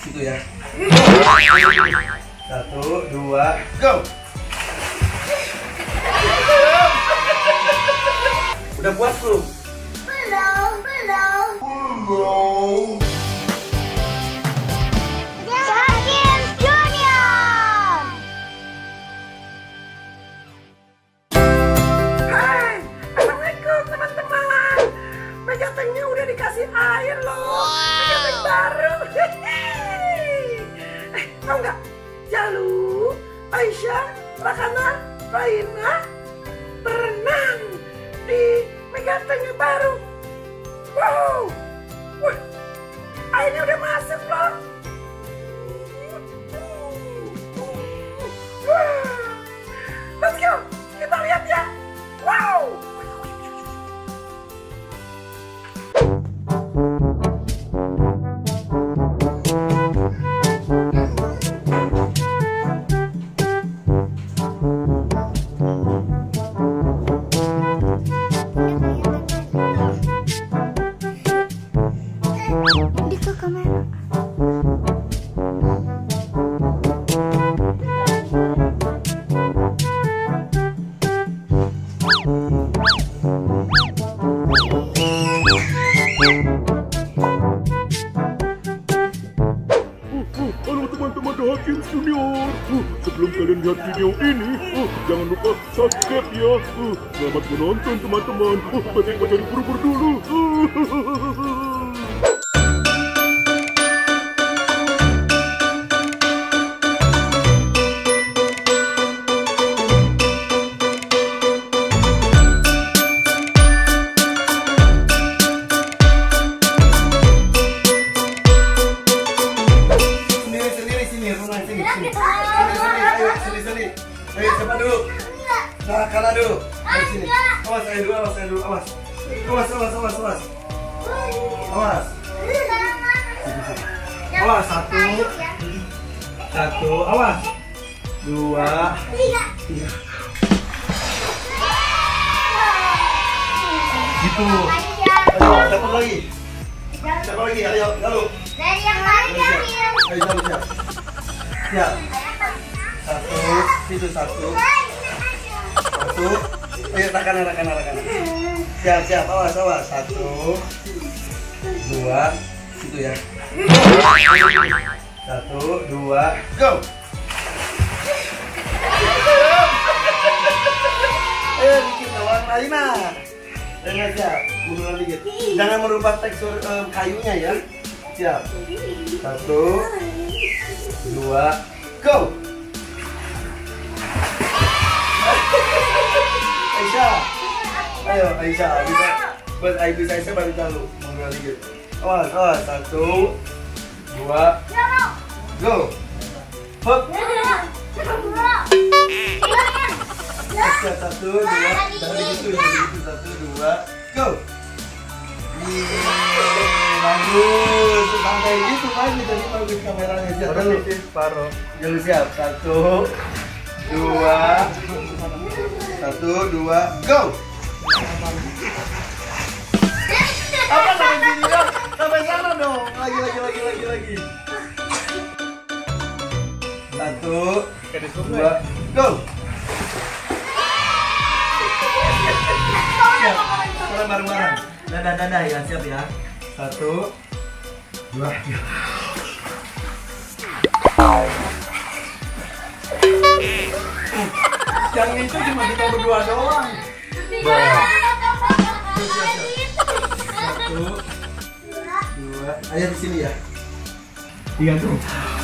Situ ya. 1, 2, go. Udah puas belum? Belum. Games Junior. Hai, assalamualaikum teman-teman. Megatengnya udah dikasih air loh. Megateng baru. Tau nggak? Jalu, Aisyah, Rakana, Raina berenang di Megateng yang baru. Wow, wah, airnya udah masuk loh. Wah, let's go, kita lihat ya. Wow. Di ke kamera. Halo teman-teman The Games Junior. Sebelum kalian lihat video ini, jangan lupa subscribe ya. Selamat menonton teman-teman. Bagi cari buru-buru dulu. Sini. Ayo siapa dulu? Nah, kanan dulu. Ayo sini. Awas, ayo dulu, awas. Awas. Awas, satu, awas. 2, 3. Gitu. Ayo, siapa lagi? Ayo, lalu. Dari yang lain Ayo, lalu siap. Siap. 1, situ 1. Ayo rakana. Siap, awas. 1, 2, situ ya. 1, 2, go. Ayo bikin lawan Raina. Raina siap, munduran dikit. Jangan merubah tekstur kayunya ya. Siap. 1, 2, go. Aisyah, bisa buat Aisyah baru Jalu. Mundur dikit. Awas, 1, 2, go. Hop. 1, 2, jangan begitu, 1, 2, go. Bagus, santai gitu kan, jadi bagus kameranya. Siap dulu. Jalu siap, 1, 2, go. Apa sampai sini dong? Sampai sana dong. Lagi. 1, 2, go. Siap. Sekarang bareng-bareng. Dadah ya, siap ya. 1, 2, yang itu cuma kita berdua doang. 1, 2, ayo di sini ya. Digantung.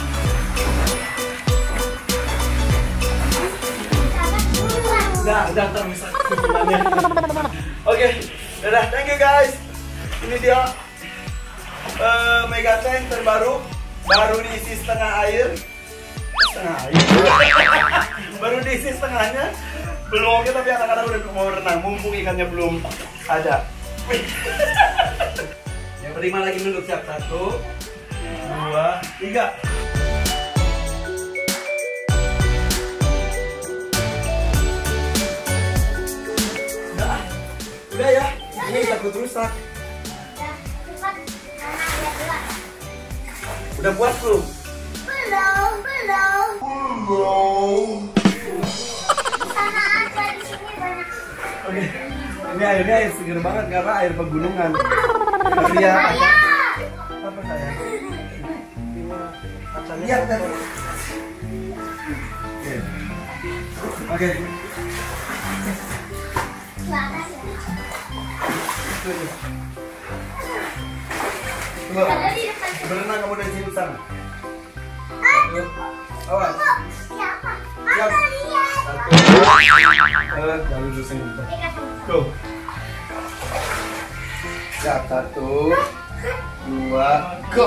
Udah termisah kesimpulannya. Oke, dadah, thank you guys. Ini dia Megateng terbaru, baru diisi setengah air. Baru diisi setengahnya. Belum oke, tapi anak-anak udah mau renang, mumpung ikannya belum ada. Yang berlima lagi duduk, siap. 1, 2, 3. Udah ya, ini takut rusak. Udah puas belum? Belum. Sana apa di sini banyak. Oke. Ini airnya air seger banget karena air pegunungan. Iya. Apa saya? Lihat kan. Oke. Tunggu. Berenang kamu dari sini sana. Awas. Siapa? Siap. Aku lihat. Jalur sini. Go. Siap, 1, 2, go.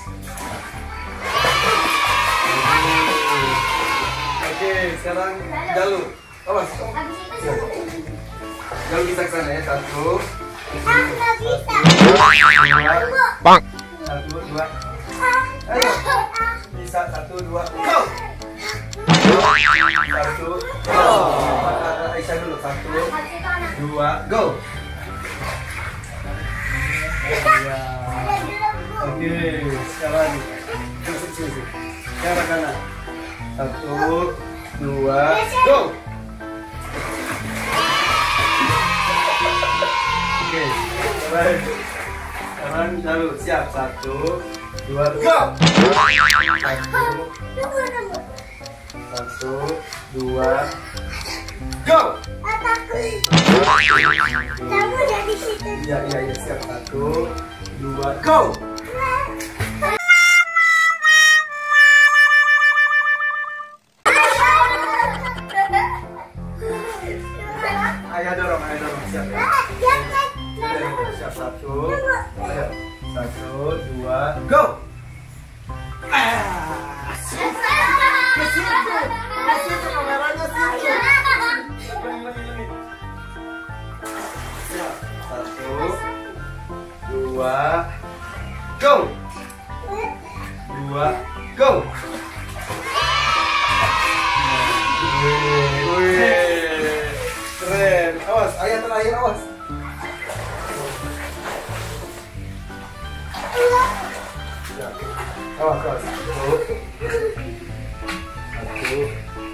Oke, sekarang jalur. Awas. Habis itu Jalur kita ke sana ya. 1, aku nggak bisa. 2, 1, 2. Ayo. Bisa 1, 2, go. 1, go. Aisyah dulu. 1, 2, go. Ya. Oke, sekarang sini. Sekarang kanan. 1, 2, go. Oke, sekarang jalur siap. 1, 2, go. 1, 2, go. Kamu dari situ. Iya siap. 1, 2, go. Ayah dorong siap ya. Siap 1, ayo 1, 2, go. Kesitu kameranya situ. Lebih. Siap 1, 2, go. 2, go. Wih, keren. Awas, ayah terakhir awas. Ya. Awas. 1.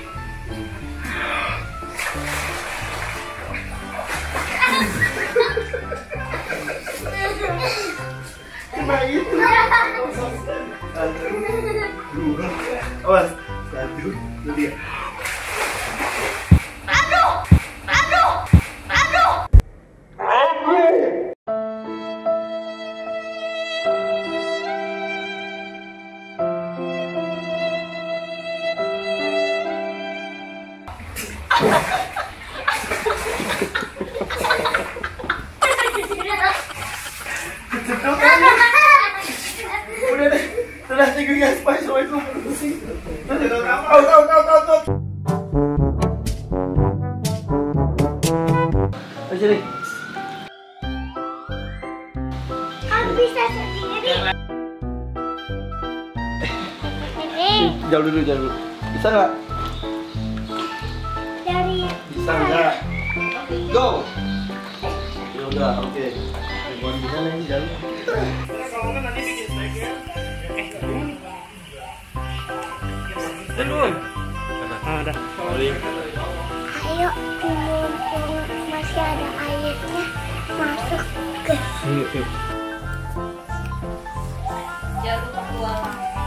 Cuma itu. 1, 2. Awas. 1, 2. Udah deh, sudah 3 guys, Assalamualaikum. Tahu. Sini. Aku bisa sendiri. Jauh dulu. Bisa nggak? Dari Bisa nggak? Go. Ya udah, oke. Buat gimana ini jalan? ayo mumpung masih ada airnya masuk ke Jangan lupa buang.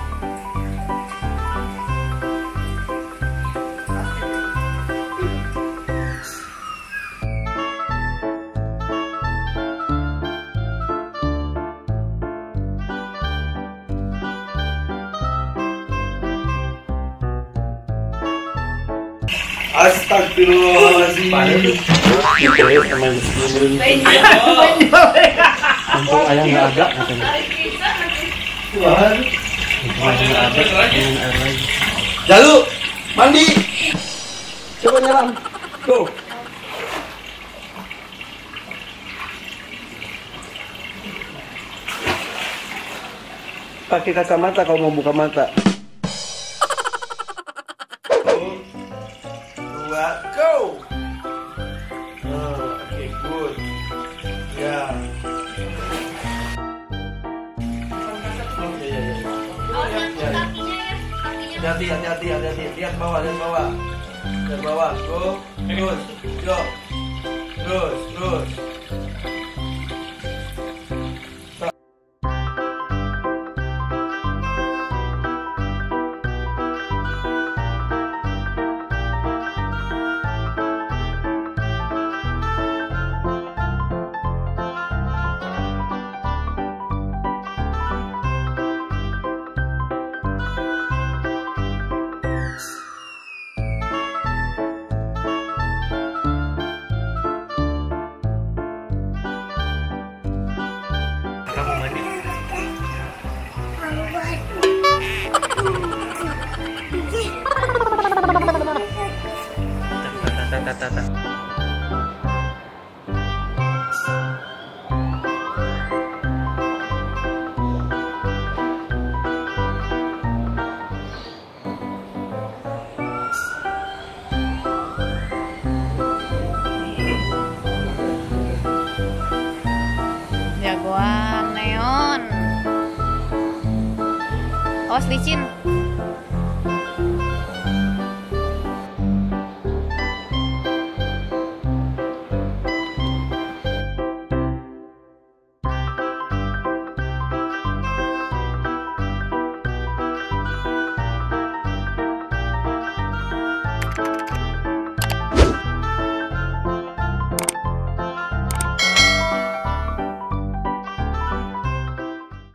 Astagfirullahaladzim. Untung ayah nggak ada katanya. Tuhan. Untung ayah nggak ada, pengen air lagi. Jalu, mandi. Coba nyelam. Go. Pakai kacamata kalau mau buka mata. 1, 2, go. Oke, good. Ya. Hati-hati. Lihat bawah. Lihat bawah. Go. Terus. Kamu mandi. Tata. Jagoan neon. Awas licin.